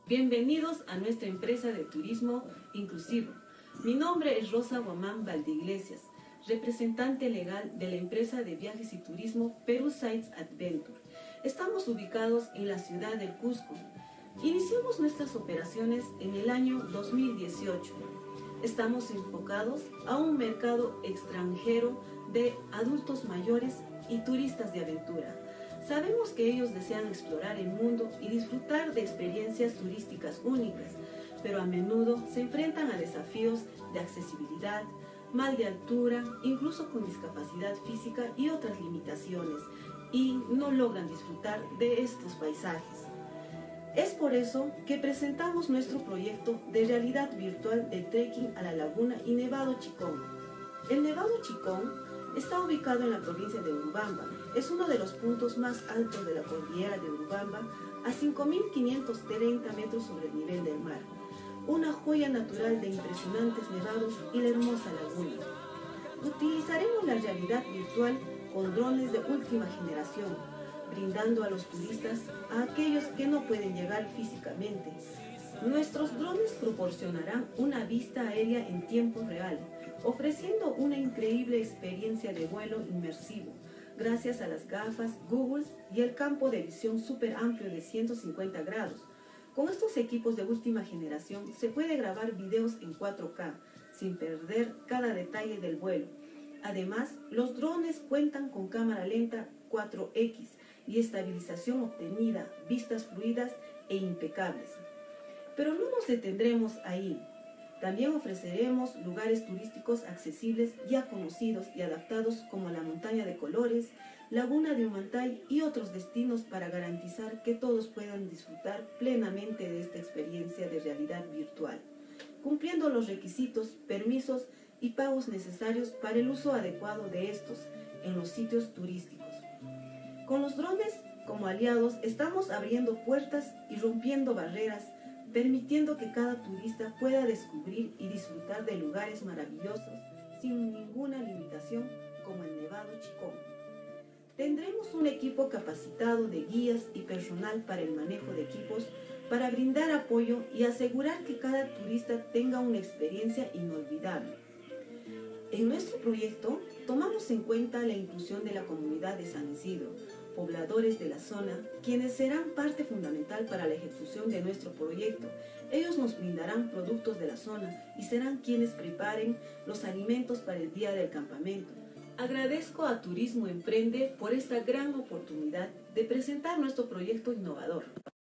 Bienvenidos a nuestra empresa de turismo inclusivo. Mi nombre es Rosa Guamán Valdeiglesias, representante legal de la empresa de viajes y turismo Peru Sites Adventure. Estamos ubicados en la ciudad del Cusco. Iniciamos nuestras operaciones en el año 2018. Estamos enfocados a un mercado extranjero de adultos mayores y turistas de aventura. Sabemos que ellos desean explorar el mundo y disfrutar de experiencias turísticas únicas, pero a menudo se enfrentan a desafíos de accesibilidad, mal de altura, incluso con discapacidad física y otras limitaciones, y no logran disfrutar de estos paisajes. Es por eso que presentamos nuestro proyecto de realidad virtual del trekking a la laguna y Nevado Chicón. El Nevado Chicón está ubicado en la provincia de Urubamba. Es uno de los puntos más altos de la cordillera de Urubamba, a 5.530 metros sobre el nivel del mar. Una joya natural de impresionantes nevados y la hermosa laguna. Utilizaremos la realidad virtual con drones de última generación, brindando a los turistas, a aquellos que no pueden llegar físicamente. Nuestros drones proporcionarán una vista aérea en tiempo real, ofreciendo una increíble experiencia de vuelo inmersivo, gracias a las gafas Google y el campo de visión súper amplio de 150 grados. Con estos equipos de última generación se puede grabar videos en 4K, sin perder cada detalle del vuelo. Además, los drones cuentan con cámara lenta 4X y estabilización obtenida, vistas fluidas e impecables. Pero no nos detendremos ahí. También ofreceremos lugares turísticos accesibles ya conocidos y adaptados como la Montaña de Colores, Laguna de Humantay y otros destinos para garantizar que todos puedan disfrutar plenamente de esta experiencia de realidad virtual, cumpliendo los requisitos, permisos y pagos necesarios para el uso adecuado de estos en los sitios turísticos. Con los drones como aliados estamos abriendo puertas y rompiendo barreras, permitiendo que cada turista pueda descubrir y disfrutar de lugares maravillosos sin ninguna limitación como el Nevado Chicón. Tendremos un equipo capacitado de guías y personal para el manejo de equipos para brindar apoyo y asegurar que cada turista tenga una experiencia inolvidable. En nuestro proyecto tomamos en cuenta la inclusión de la comunidad de San Isidro, pobladores de la zona, quienes serán parte fundamental para la ejecución de nuestro proyecto. Ellos nos brindarán productos de la zona y serán quienes preparen los alimentos para el día del campamento. Agradezco a Turismo Emprende por esta gran oportunidad de presentar nuestro proyecto innovador.